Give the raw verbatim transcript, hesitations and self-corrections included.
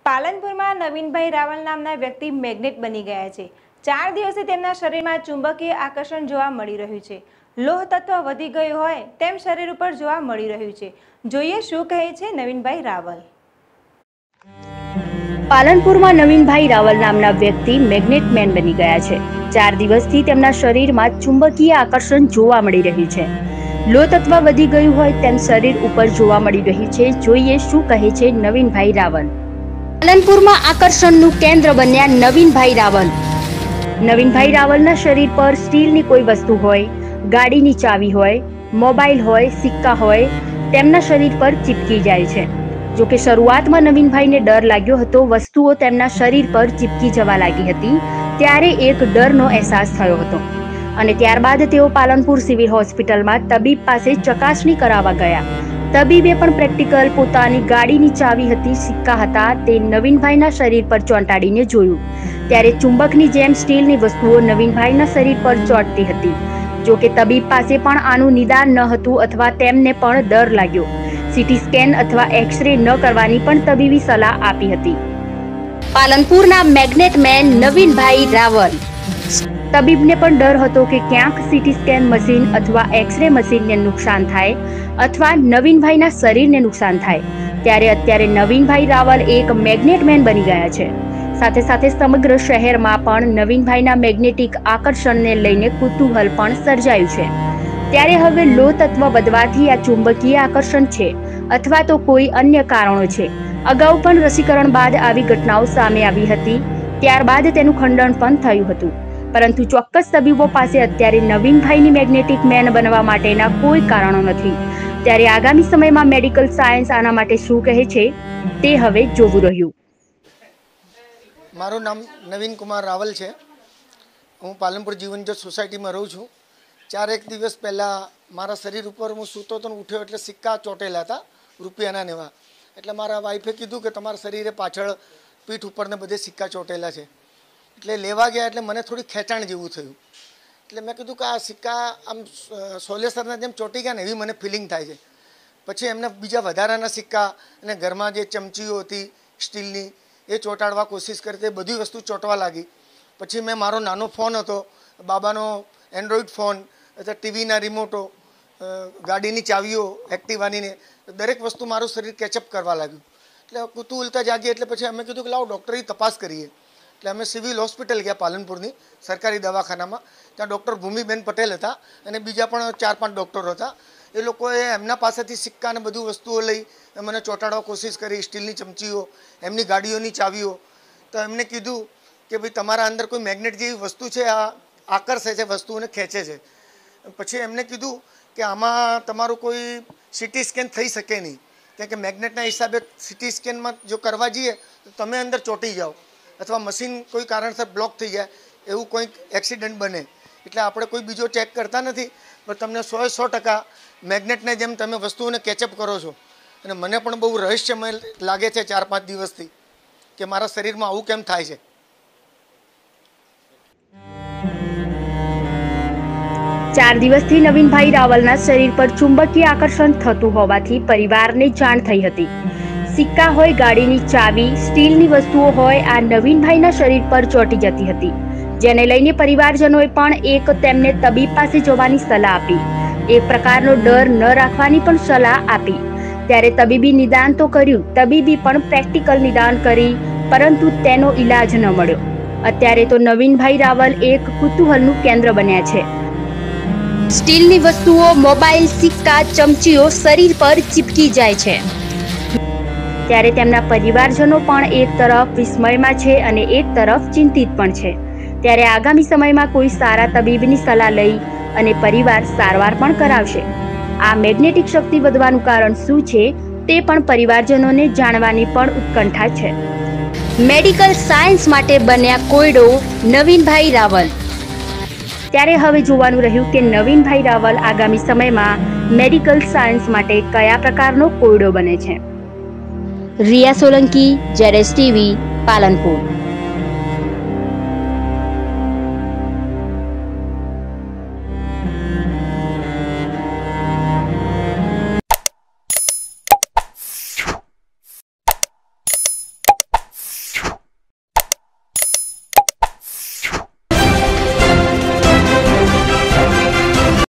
પાલનપુરમાં નવીનભાઈ રાવલ નામના વ્યક્તિ મેગ્નેટ બની ગયા છે। ચાર દિવસથી તેમના શરીરમાં ચુંબકીય આકર્ષણ જોવા મળી રહ્યું છે। લોહ તત્વ વધી ગયું હોય તેમ શરીર ઉપર જોવા મળી રહ્યું છે। જોઈએ શું કહે છે નવીનભાઈ રાવલ। પાલનપુરમાં નવીનભાઈ રાવલ નામના વ્યક્તિ મેગ્નેટ મેન બની ગયા છે। ચાર દિવસથી તેમના શરીરમાં ચુંબકીય આકર્ષણ જોવા મળી રહ્યું છે। લોહ તત્વ વધી ગયું હોય તેમ શરીર ઉપર જોવા મળી રહ્યું છે। જોઈએ શું કહે છે નવીનભાઈ રાવલ। પાલનપુરમાં આકર્ષણનું કેન્દ્ર બન્યા નવીનભાઈ રાવલ। નવીનભાઈ રાવલના શરીર પર સ્ટીલની કોઈ વસ્તુ હોય, ગાડીની ચાવી હોય, મોબાઈલ હોય, સિક્કા હોય, તેમના શરીર પર ચીપકી જાય છે। જો કે શરૂઆતમાં નવીનભાઈને ડર લાગ્યો હતો। વસ્તુઓ તેમના શરીર પર ચીપકી જવા લાગી હતી ત્યારે એક ડરનો અહેસાસ થયો હતો અને ત્યારબાદ તેઓ પાલનપુર સિવિલ હોસ્પિટલમાં તબીબ પાસે ચકાસણી કરાવવા ગયા। તબીબે પણ પ્રેક્ટિકલ પોતાની ગાડીની ચાવી હતી, સિક્કા હતા, તે નવીનભાઈના શરીર પર ચોંટાડીને જોયું ત્યારે ચુંબકની જેમ સ્ટીલની વસ્તુઓ નવીનભાઈના શરીર પર ચોંટતી હતી। જો કે તબીબ પાસે પણ આનું નિદાન ન હતું અથવા તેમને પણ ડર લાગ્યો। સીટી સ્કેન અથવા એક્સરે ન કરવાની પણ તબીબી સલાહ આપી હતી। પાલનપુરના મેગ્નેટ મેન નવીનભાઈ રાવલ। તબીબને પણ ડર હતો કે ક્યાંક સીટી સ્કેન મશીન અથવા એક્સરે મશીનને નુકસાન થાય અથવા નવીનભાઈના શરીરને નુકસાન થાય ત્યારે અત્યારે નવીનભાઈ રાવલ એક મેગ્નેટ મેન બની ગયા છે। સાથે સાથે સમગ્ર શહેરમાં પણ નવીનભાઈના મેગ્નેટિક આકર્ષણને લઈને કુતૂહલ પણ સર્જાયું છે। ત્યારે હવે લોહ તત્વ વધવાથી આ ચુંબકીય આકર્ષણ છે અથવા તો કોઈ અન્ય કારણો છે। અગાઉ પણ રસીકરણ બાદ આવી ઘટનાઓ સામે આવી હતી, ત્યારબાદ તેનું ખંડન પણ થયું હતું, પરંતુ ચોક્કસ તબીબો પાસે અત્યારે નવીનભાઈની મેગ્નેટિક મેન બનવા માટેના કોઈ કારણો નથી। ત્યારે આગામી સમયમાં મેડિકલ સાયન્સ આના માટે શું કહે છે તે હવે જોવું રહ્યું। મારું નામ નવીન કુમાર રાવલ છે। હું પાલનપુર જીવનજ્યોત સોસાયટીમાં રહું છું। ચાર એક દિવસ પહેલાં મારા શરીર ઉપર હું સૂતો તો ઉઠ્યો એટલે સિક્કા ચોંટેલા હતા રૂપિયાના ને એવા। એટલે મારા વાઈફે કીધું કે તમારા શરીરે પાછળ પીઠ ઉપર ને બધે સિક્કા ચોંટેલા છે। એટલે લેવા ગયા એટલે મને થોડી ખેંચાણ જેવું થયું। એટલે મેં કીધું કે આ સિક્કા આમ સોલેસરના જેમ ચોંટી ગયા ને એવી મને ફિલિંગ થાય છે। પછી એમને બીજા વધારાના સિક્કા અને ઘરમાં જે ચમચીઓ હતી સ્ટીલની એ ચોંટાડવા કોશિશ કરી, તે બધી વસ્તુ ચોંટવા લાગી। પછી મેં મારો નાનો ફોન હતો, બાબાનો એન્ડ્રોઈડ ફોન અથવા ટીવીના રિમોટો, ગાડીની ચાવીઓ, એક્ટિવાની ને દરેક વસ્તુ મારું શરીર કેચઅપ કરવા લાગ્યું। એટલે કુતૂહલતા જાગી એટલે પછી અમે કીધું કે લાવો ડૉક્ટરની તપાસ કરીએ। એટલે અમે સિવિલ હોસ્પિટલ ગયા પાલનપુરની સરકારી દવાખાનામાં। ત્યાં ડૉક્ટર ભૂમિબેન પટેલ હતા અને બીજા પણ ચાર પાંચ ડૉક્ટરો હતા। એ લોકોએ એમના પાસેથી સિક્કા અને બધું વસ્તુઓ લઈ મને ચોંટાડવા કોશિશ કરી, સ્ટીલની ચમચીઓ, એમની ગાડીઓની ચાવીઓ। તો એમને કીધું કે ભાઈ તમારા અંદર કોઈ મેગ્નેટ જેવી વસ્તુ છે, આ આકર્ષે છે, વસ્તુઓને ખેંચે છે। પછી એમને કીધું કે આમાં તમારું કોઈ સીટી સ્કેન થઈ શકે નહીં, કારણ કે મેગ્નેટના હિસાબે સીટી સ્કેનમાં જો કરવા જઈએ તો તમે અંદર ચોંટી જાઓ અથવા મશીન કોઈ કારણસર બ્લોક થઈ જાય, એવું કોઈક એક્સિડન્ટ બને। એટલે આપણે કોઈ બીજો ચેક કરતા નથી, પણ તમને સો સો ટકા મેગ્નેટને જેમ તમે વસ્તુઓને કેચઅપ કરો છો। અને મને પણ બહુ રહસ્યમય લાગે છે ચાર પાંચ દિવસથી કે મારા શરીરમાં આવું કેમ થાય છે। ચાર દિવસથી નવીનભાઈ રાવલના શરીર પર ચુંબકીય આકર્ષણ થતું હોવાથી પરિવારને જાણ થઈ હતી। સિક્કા હોય, ગાડીની ચાવી, સ્ટીલની વસ્તુઓ હોય, આ નવીનભાઈના શરીર પર ચોંટી જતી હતી, જેને લઈને પરિવારજનોએ પણ એક તેમને તબીબ પાસે જવાની સલાહ આપી। એક પ્રકારનો ડર ન રાખવાની પણ સલાહ આપી। ત્યારે તબીબી નિદાન તો કર્યું, તબીબી પણ પ્રેક્ટિકલ નિદાન કરી, પરંતુ તેનો ઈલાજ ન મળ્યો। અત્યારે તો નવીનભાઈ રાવલ એક કુતૂહલનું કેન્દ્ર બન્યા છે। સ્ટીલની વસ્તુઓ, મોબાઈલ, સિક્કા, ચમચીઓ શરીર પર ચીપકી જાય છે ત્યારે તેમના પરિવારજનો પણ એક તરફ વિસ્મયમાં છે અને એક તરફ ચિંતિત પણ છે। ત્યારે આગામી સમયમાં કોઈ સારા તબીબની સલાહ લઈ અને પરિવાર સારવાર પણ કરાવશે। આ મેગ્નેટિક શક્તિ વધવાનું કારણ શું છે તે પણ પરિવારજનોને જાણવાની પણ ઉત્કંઠા છે। મેડિકલ સાયન્સ માટે બન્યા કોયડો નવીનભાઈ રાવલ। ત્યારે હવે જોવાનું રહ્યું કે નવીનભાઈ રાવલ આગામી સમયમાં મેડિકલ સાયન્સ માટે કયા પ્રકારનો કોયડો બને છે। Riya Solanki, ZS TV, Palanpur.